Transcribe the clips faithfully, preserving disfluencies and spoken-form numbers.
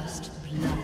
First blood.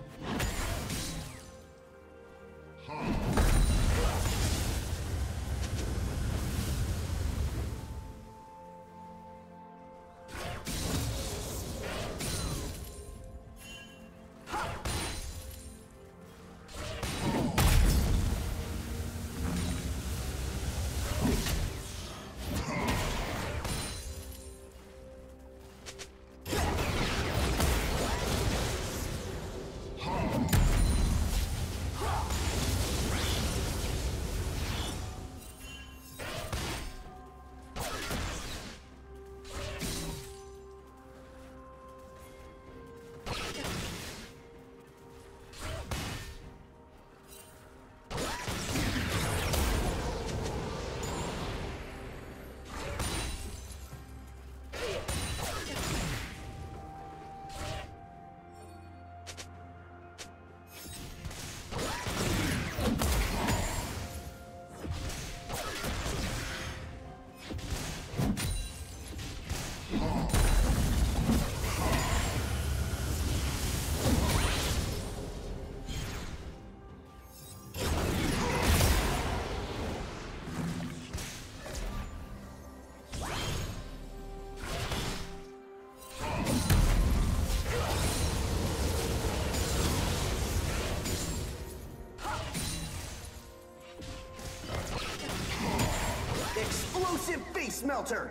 Face melter!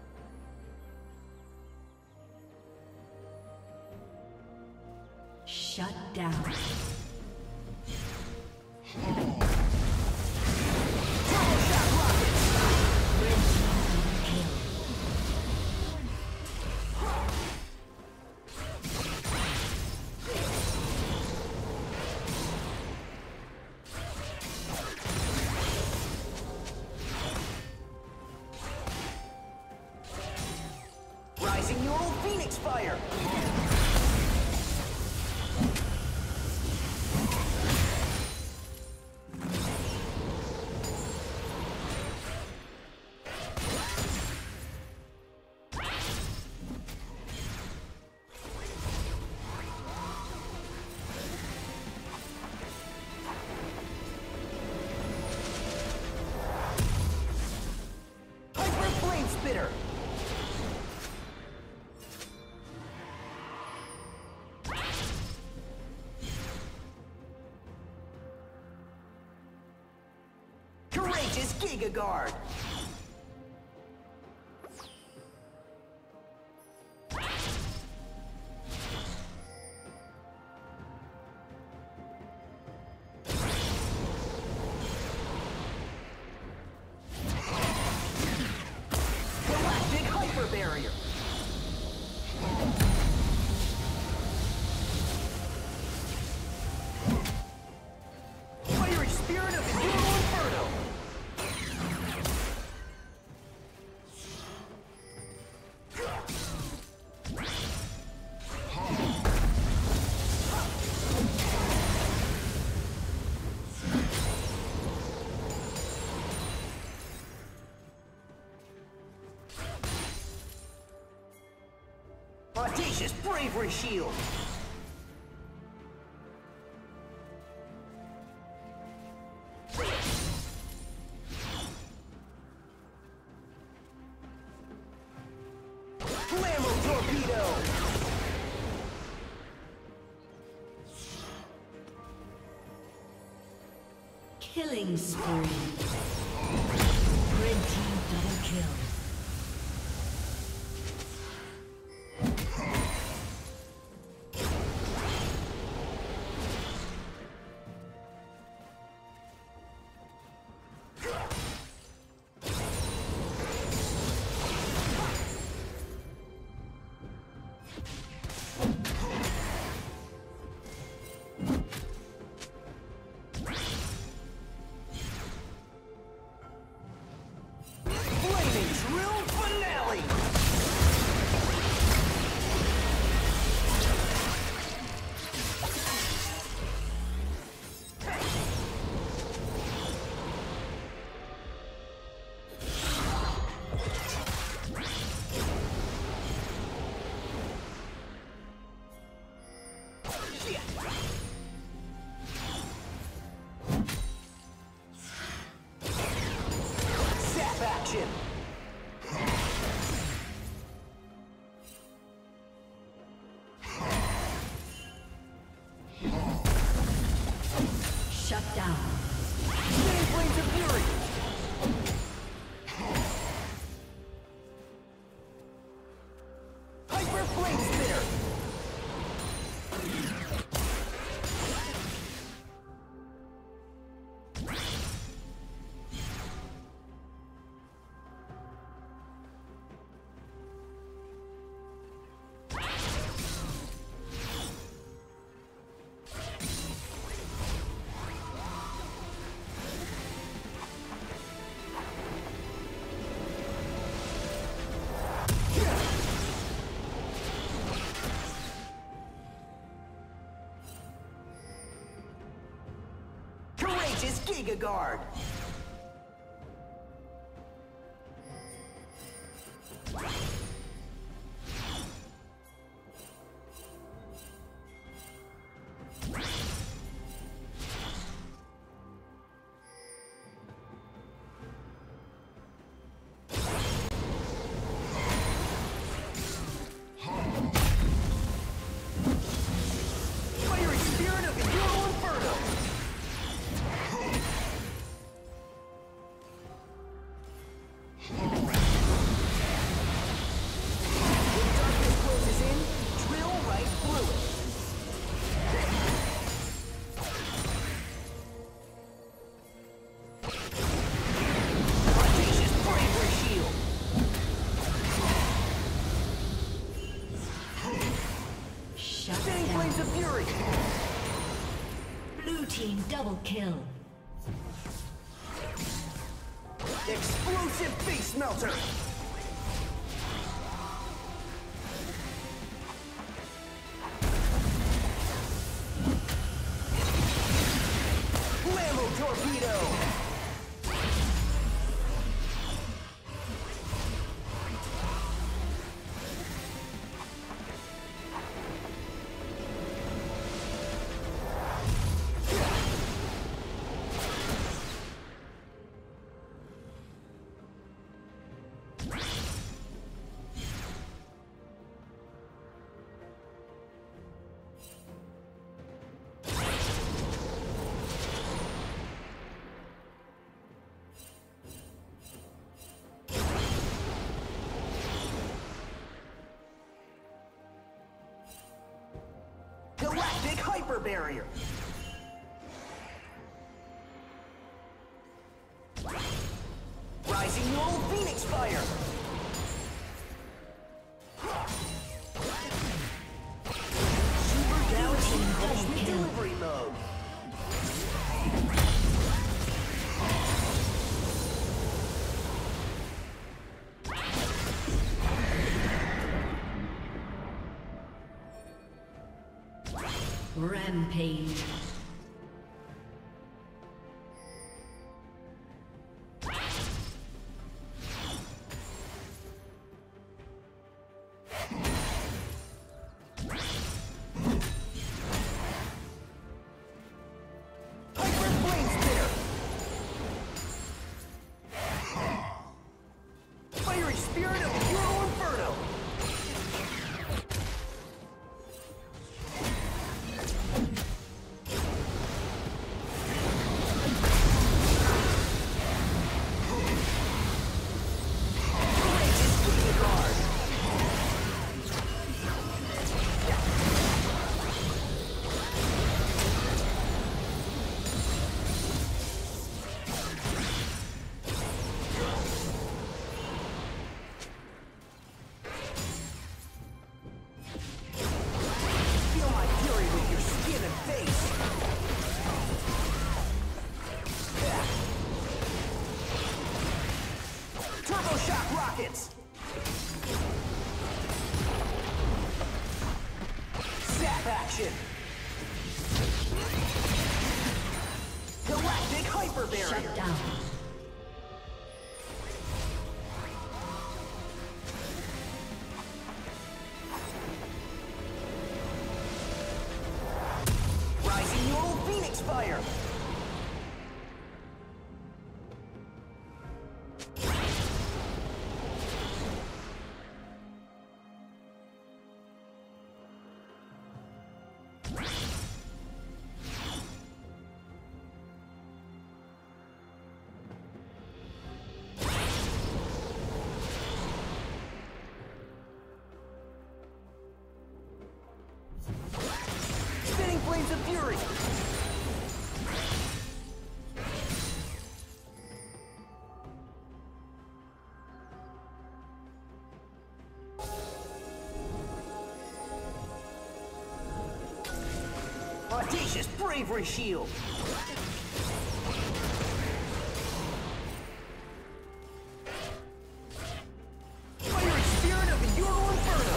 Shut down. Rising your old Phoenix fire! Hyper Flame Spitter! Courageous Giga Guard! Galactic Hyper Barrier! Fiery Spirit of Enduro Inferno! Audacious Bravery Shield! Flammo Torpedo! Killing spree. Red team double kill. action! Shut down. Spinning flames of fury! Hyper flame spinner! Courageous Giga Guard! Fiery Spirit of Eternal Inferno! Double kill. Explosive face melter. Blammo torpedo. Galactic hyper barrier. Rising Null Phoenix Fire. Super Galaxy Ultimate Delivery Mode. Rampage. Rockets! Zap action! Galactic hyper barrier! Shut down. Rising Null Phoenix Fire! fury! Audacious bravery shield! Fiery spirit of the Euro Inferno!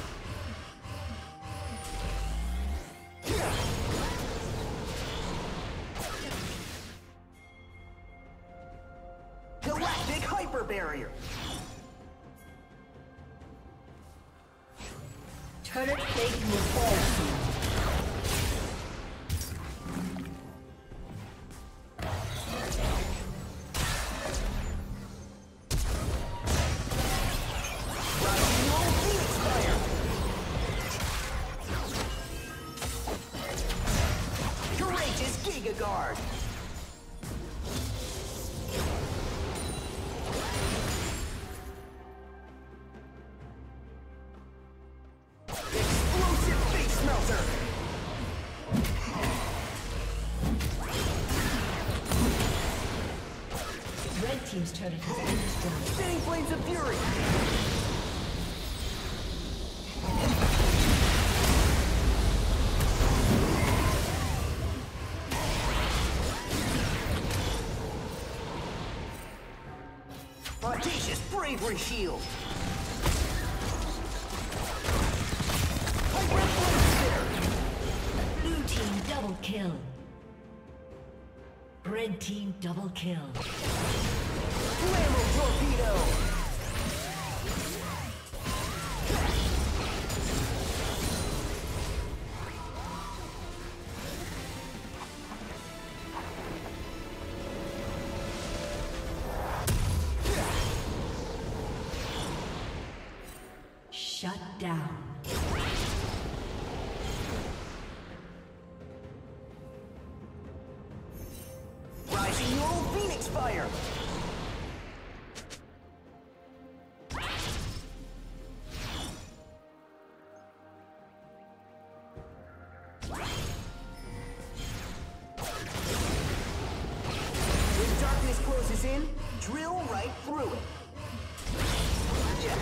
Galactic hyper barrier! Turret plate will fall soon. Guard. Explosive face melter. Red team's turret has been destroyed. Spinning flames of fury. Audacious bravery shield! Hyper flame spitter! Blue team double kill. Red team double kill. Flammo torpedo! Shut down. Rising Neural Phoenix Fire! When darkness closes in, drill right through it. Yeah.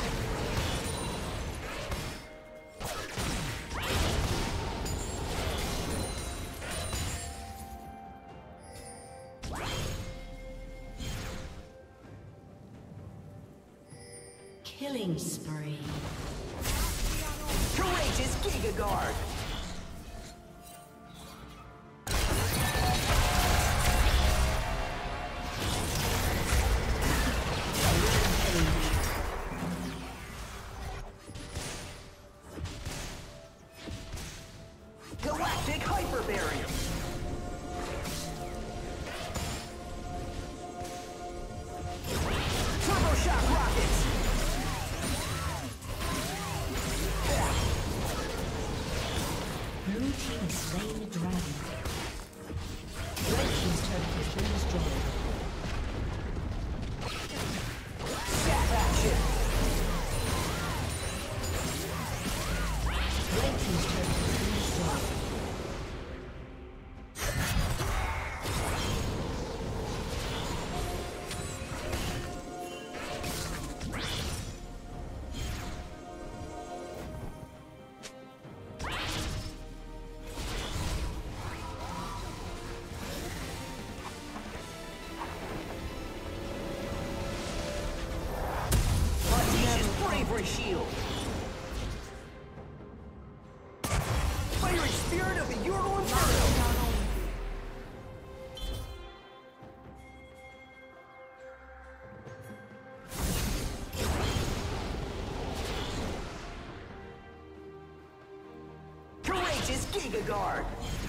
Killing spree. Courageous Giga Guard! Galactic Hyper Barrier! Turbo Shock Rockets! Blue team has slain the dragon. Red team's turret has been destroyed. Zap action! Red team's turret has been destroyed. Bravery shield! Fiery spirit of the Euro Inferno! Courageous Giga Guard!